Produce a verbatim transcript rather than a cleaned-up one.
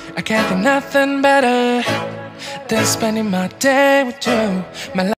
I can't think nothing better than spending my day with you. My